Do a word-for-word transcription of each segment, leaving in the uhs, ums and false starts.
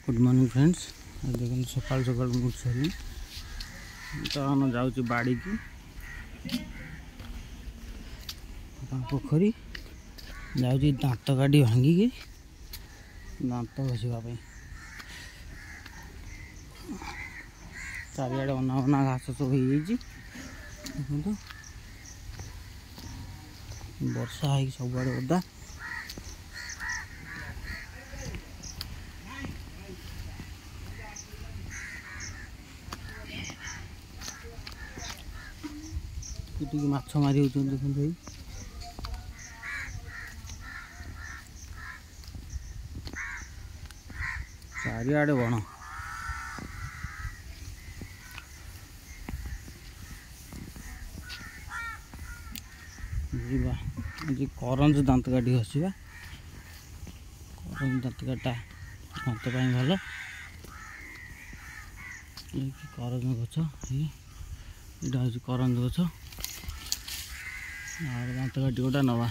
Good morning friends. देखो सकाल सकाल उठ सारे तो हम जाऊँ बाड़ी की पोखरी जाऊँ दांत गाड़ी भांगिकी दांत घसीवाई चारिड़े अना अना घास सब हो देखो वर्षा है सबुआड़े ओदा माछ मारी होते देखो भाई चारिड़े बण जीवा आज करंज दांत काटी घसवा करंज दांत काटा दांत भल करंज गछ यहाँ हूँ करंज गछ दांत काटी गोटा नवा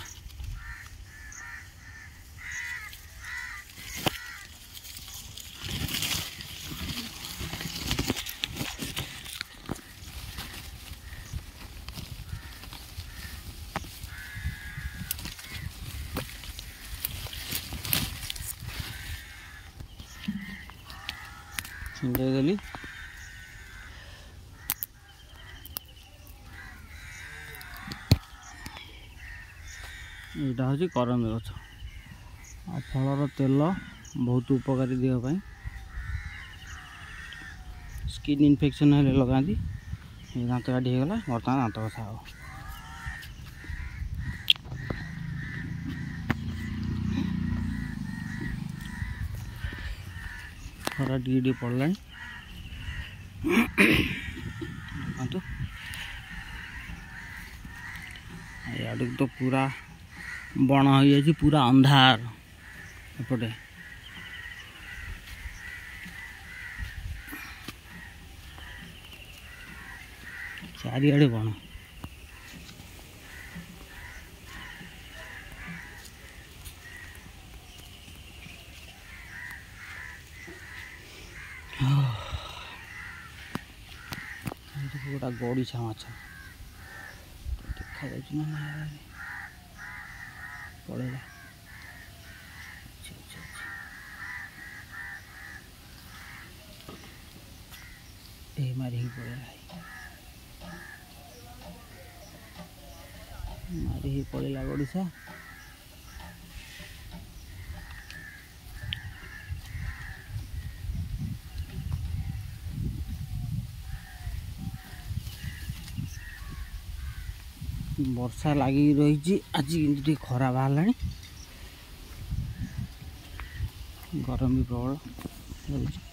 छिंडेदेली यहाँ हूँ करंज गछ आ फलर तेल बहुत उपकारी देह स्किन इन्फेक्शन है लगाती दांत काटी गला बर्तमान दांत कथा हो खरा टी पड़ा देखो याद तो पूरा बण हो जाए पूरा अंधार एपटे चारिड़े बण गोटा गड़ीछा माछ देखा ना पड़ेगा ए मारी पड़ेगा मारी पड़ेगा गड़ीछा वर्षा लगी रही आज कि खरा बाहर गरम भी प्रबल।